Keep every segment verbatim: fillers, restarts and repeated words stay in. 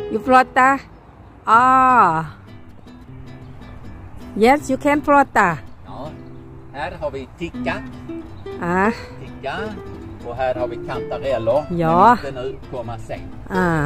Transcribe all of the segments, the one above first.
You Florida? Ah. Yes, you can Florida. Ja. Här har vi ticka. Ah. Ticka. Och här har vi kantareller. Ja. Men inte nu, komma sen. Ah.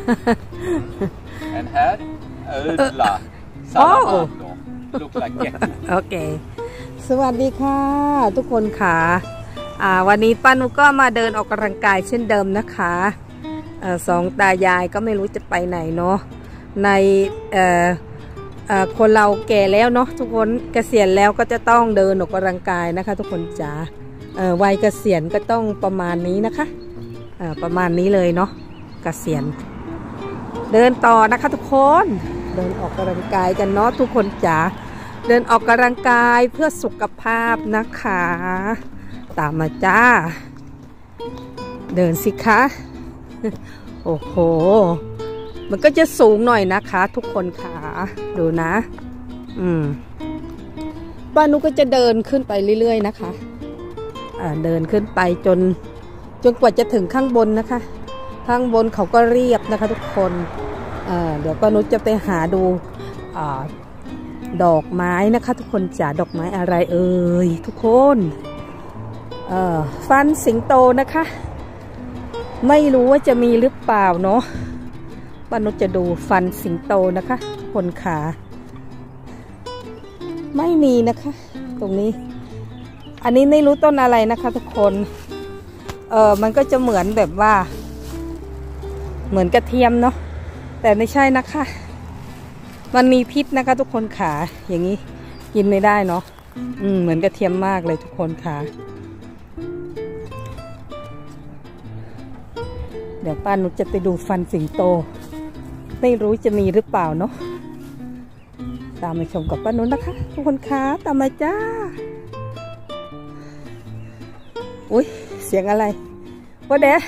En här, ödla, salamander. Look like gecko. โอเคสวัสดีค่ะทุกคนค่ะอ่าวันนี้ป้านุก็มาเดินออกกำลังกายเช่นเดิมนะคะอ่าสองตายายก็ไม่รู้จะไปไหนเนาะในเอ่อเอ่อคนเราแก่แล้วเนาะทุกคนเกษียณแล้วก็จะต้องเดินออกกำลังกายนะคะทุกคนจ๋าเอ่อวัยเกษียณก็ต้องประมาณนี้นะคะอ่าประมาณนี้เลยเนาะเกษียณเดินต่อนะคะทุกคนเดินออกกำลังกายกันเนาะทุกคนจ๋าเดินออกกำลังกายเพื่อสุขภาพนะคะตามมาจ้าเดินสิคะโอ้โหมันก็จะสูงหน่อยนะคะทุกคนค่ะดูนะอืมป้านุก็จะเดินขึ้นไปเรื่อยๆนะคะอ่าเดินขึ้นไปจนจนกว่าจะถึงข้างบนนะคะข้างบนเขาก็เรียบนะคะทุกคนอ่าเดี๋ยวป้านุจะไปหาดูอ่าดอกไม้นะคะทุกคนจ๋าดอกไม้อะไรเอ่ยทุกคนเอ่อฟันสิงโตนะคะไม่รู้ว่าจะมีหรือเปล่าเนาะป้านุจะดูฟันสิงโตนะคะคนขาไม่มีนะคะตรงนี้อันนี้ไม่รู้ต้นอะไรนะคะทุกคนเออมันก็จะเหมือนแบบว่าเหมือนกระเทียมเนาะแต่ไม่ใช่นะคะมันมีพิษนะคะทุกคนขาอย่างนี้กินไม่ได้เนาะอืมเหมือนกระเทียมมากเลยทุกคนขาเดี๋ยวป้านุจะไปดูฟันสิงโตไม่รู้จะมีหรือเปล่าเนาะตามมาชมกับป้านุนะคะทุกคนขาตามมาจ้าอุ้ยเสียงอะไรว่าเด็ด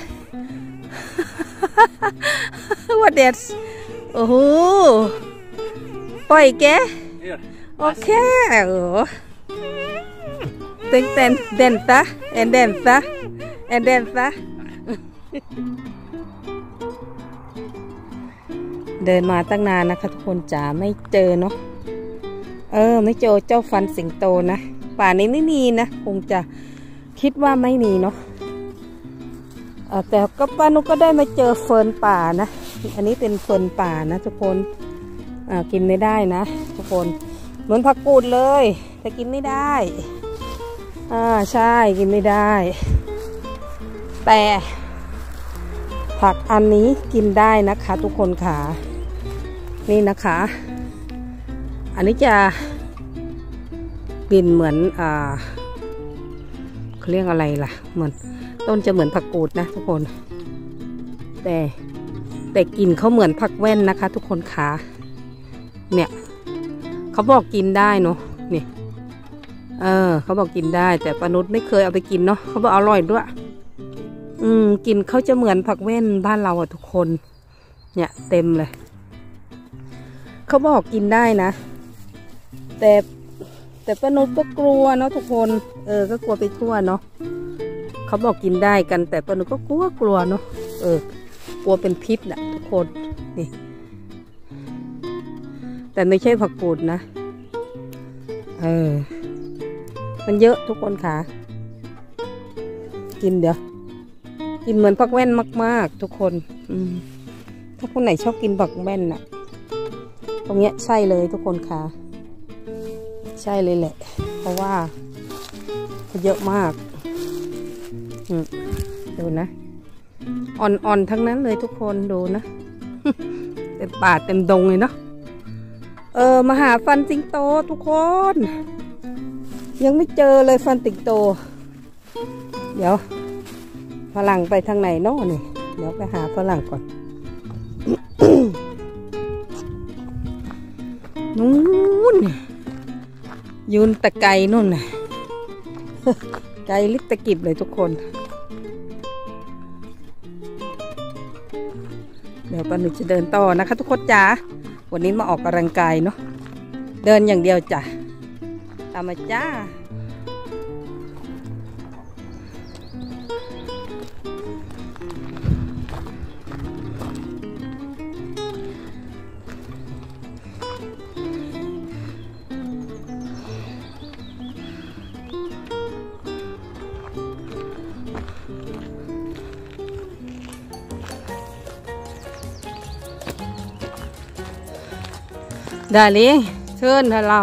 ว่าเด็ดโอ้โหปล่อยแกโอเคเออเต้นเต้นเด่นตาเอ็นเด่นตาเอ็นเด่นตาเดินมาตั้งนานนะคะทุกคนจ๋าไม่เจอเนาะเออไม่เจอเจ้าฟันสิงโตนะป่านี้ไม่มีนะคงจะคิดว่าไม่มีเนาะแต่ก็ป้านุก็ได้มาเจอเฟิร์นป่านะอันนี้เป็นเฟิร์นป่านะทุกคนอ่ากินไม่ได้นะทุกคนเหมือนผักกูดเลยแต่กินไม่ได้อ่าใช่กินไม่ได้แต่ผักอันนี้กินได้นะคะทุกคนค่ะนี่นะคะอันนี้จะกลิ่นเหมือนอ่าเขาเรียกอะไรล่ะเหมือนต้นจะเหมือนผักกูดนะทุกคนแต่แต่กลิ่นเขาเหมือนผักแว่นนะคะทุกคนค่ะเนี่ยเขาบอกกินได้เนาะนี่เออเขาบอกกินได้แต่ปานุชไม่เคยเอาไปกินเนาะเขาบอกอร่อยด้วยอืมกินเขาจะเหมือนผักแว่นบ้านเราอะทุกคนเนี่ยเต็มเลยเขาบอกกินได้นะแต่แต่ปานุชก็กลัวเนาะทุกคนเออก็กลัวไปทั่วเนาะเขาบอกกินได้กันแต่ปานุชก็กลัวกลัวเนาะเออกลัวเป็นพิษน่ะทุกคนนี่แต่ไม่ใช่ผักกูดนะเออมันเยอะทุกคนค่ะกินเดี๋ยวกินเหมือนผักแว่นมากๆทุกคนอืมถ้าคนไหนชอบกินผักแว่นน่ะตรงเนี้ยใช่เลยทุกคนค่ะใช่เลยแหละเพราะว่าเยอะมากอืมดูนะอ่อนๆทั้งนั้นเลยทุกคนดูนะเต็มป่าเต็มดงเลยเนาะเออมาหาฟันสิงโตทุกคนยังไม่เจอเลยฟันสิงโตเดี๋ยวฝรั่งไปทางไหนเนาะนี่เดี๋ยวไปหาฝรั่งก่อน นู้นยืนตะไกลนู่นน่ะไกลลิบตะกิบเลยทุกคนเดี๋ยวป้านุชจะเดินต่อนะคะทุกคนจ๋าวันนี้มาออกกำลังกายเนาะเดินอย่างเดียวจ้ะตามมาจ้าได้เลยเชิญให้เรา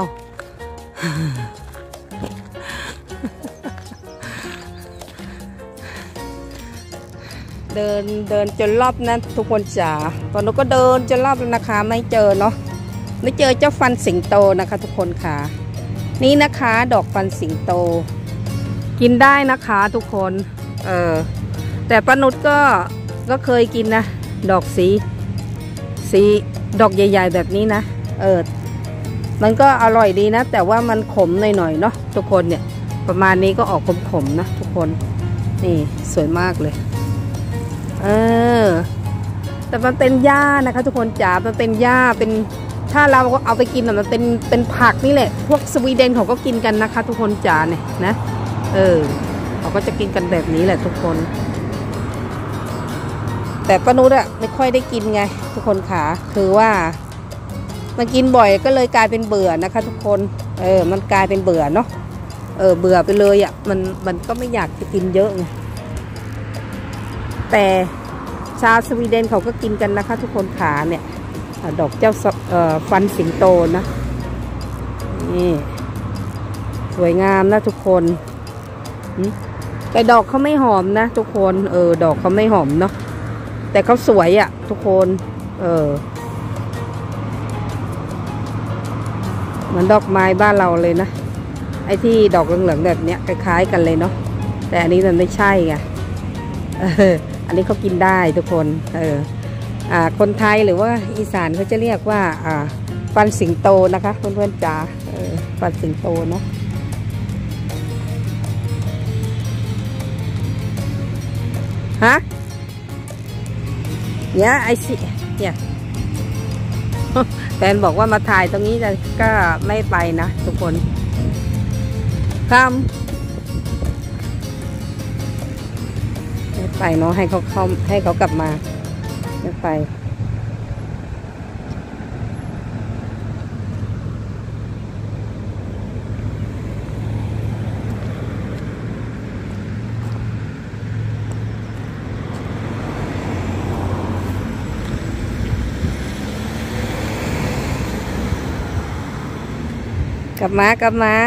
เดินเดินจนรอบนั้นทุกคนจ๋าตอนนี้ก็เดินจนรอบแล้วนะคะไม่เจอเนาะไม่เจอเจ้าฟันสิงโตนะคะทุกคนค่ะนี่นะคะดอกฟันสิงโตกินได้นะคะทุกคนเออแต่ป้านุชก็ก็เคยกินนะดอกสีสีดอกใหญ่ๆแบบนี้นะเออมันก็อร่อยดีนะแต่ว่ามันขมหน่อยๆเนาะทุกคนเนี่ยประมาณนี้ก็ออกขมๆนะทุกคนนี่สวยมากเลยเออแต่มันเป็นหญ้านะคะทุกคนจ๋ามันเป็นหญ้าเป็นถ้าเราเอาไปกินมันเป็นเป็นผักนี่แหละพวกสวีเดนเขาก็กินกันนะคะทุกคนจ๋าเนี่ยนะเออเขาก็จะกินกันแบบนี้แหละทุกคนแต่ป้านุชอะไม่ค่อยได้กินไงทุกคนขาคือว่ามันกินบ่อยก็เลยกลายเป็นเบื่อนะคะทุกคนเออมันกลายเป็นเบื่อเนาะเออเบื่อไปเลยอะมันมันก็ไม่อยากจะกินเยอะไงแต่ชาวสวีเดนเขาก็กินกันนะคะทุกคนขาเนี่ยดอกเจ้าเอ่อฟันสิงโตนะนี่สวยงามนะทุกคนแต่ดอกเขาไม่หอมนะทุกคนเออดอกเขาไม่หอมเนาะแต่เขาสวยอะทุกคนเออเหมือนดอกไม้บ้านเราเลยนะไอ้ที่ดอกเหลืองๆแบบเนี้ยคล้ายๆกันเลยเนาะแต่อันนี้มันไม่ใช่ไงเอออันนี้เขากินได้ทุกคนเอออ่าคนไทยหรือว่าอีสานเขาจะเรียกว่าอ่าฟันสิงโตนะคะเพื่อนๆจ๋าเออฟันสิงโตเนาะฮะเนี่ยไอซิเนี่ยแฟนบอกว่ามาถ่ายตรงนี้แต่ก็ไม่ไปนะทุกคนข้ามไม่ไปเนาะให้เขาเข้าให้เขากลับมาไม่ไปกลับมากลับมา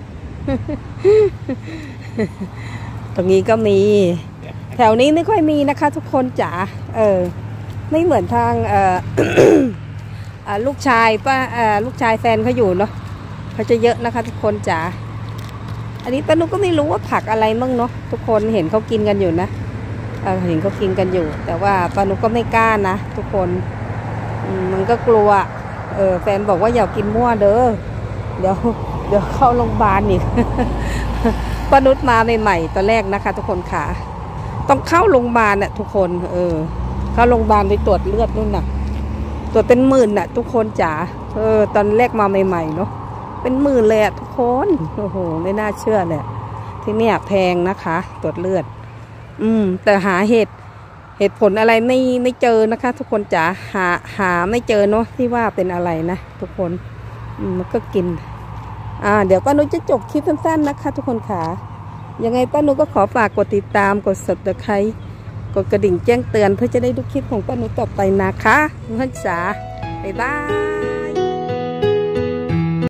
ตรงนี้ก็มีแถวนี้ไม่ค่อยมีนะคะทุกคนจ๋าเออไม่เหมือนทางเออ ลูกชายป้าลูกชายแฟนเขาอยู่เนาะเขาจะเยอะนะคะทุกคนจ๋าอันนี้ป้านุก็ไม่รู้ว่าผักอะไรมั่งเนาะทุกคนเห็นเขากินกันอยู่นะเออเห็นเขากินกันอยู่แต่ว่าป้านุก็ไม่กล้านะทุกคนมันก็กลัวเออแฟนบอกว่าอย่ากินมั่วเด้อเดี๋ยวเดี๋ยวเข้าโรงพยาบาลอีกป้านุชมาใหม่ๆตอนแรกนะคะทุกคนค่ะต้องเข้าโรงพยาบาลน่ะทุกคนเออเข้าโรงพยาบาลไปตรวจเลือดนู่นน่ะตรวจเป็นหมื่นน่ะทุกคนจ๋าเออตอนแรกมาใหม่ๆเนาะเป็นหมื่นเลยอ่ะทุกคนโอ้โหไม่น่าเชื่อเลยที่เนี่ยแพงนะคะตรวจเลือดอืมแต่หาเหตุเหตุผลอะไรไม่ไม่เจอนะคะทุกคนจ๋าหาหาไม่เจอเนาะที่ว่าเป็นอะไรนะทุกคนมันก็กินอ่าเดี๋ยวป้านุชจะจบคลิปสั้นๆนะคะทุกคนค่ะยังไงป้านุชก็ขอฝากกดติดตามกด ซับสไครบ์ กดกระดิ่งแจ้งเตือนเพื่อจะได้ดูคลิปของป้านุชต่อไปนะคะเพื่อนจ๋าบ๊ายบาย